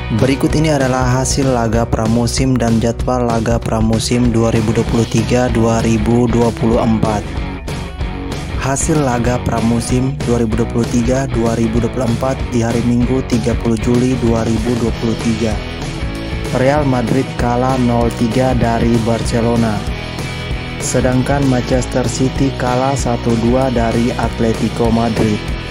Berikut ini adalah hasil laga pramusim dan jadwal laga pramusim 2023-2024. Hasil laga pramusim 2023-2024 di hari Minggu 30 Juli 2023. Real Madrid kalah 0-3 dari Barcelona. Sedangkan Manchester City kalah 1-2 dari Atletico Madrid.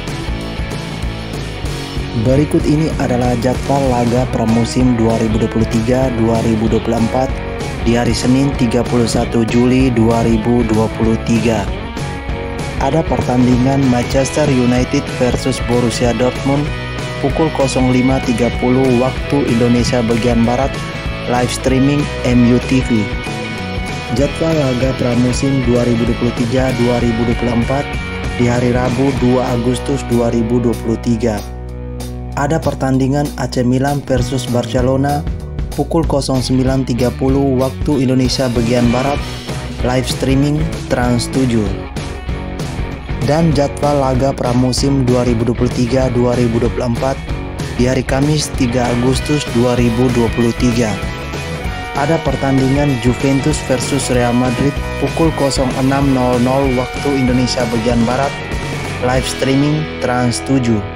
Berikut ini adalah jadwal laga pramusim 2023-2024 di hari Senin 31 Juli 2023. Ada pertandingan Manchester United versus Borussia Dortmund pukul 05.30 waktu Indonesia bagian Barat, live streaming MUTV. Jadwal laga pramusim 2023-2024 di hari Rabu 2 Agustus 2023. Ada pertandingan AC Milan versus Barcelona pukul 09.30 waktu Indonesia bagian Barat, live streaming Trans 7. Dan jadwal laga pramusim 2023-2024 di hari Kamis 3 Agustus 2023. Ada pertandingan Juventus versus Real Madrid pukul 06.00 waktu Indonesia bagian Barat, live streaming Trans 7.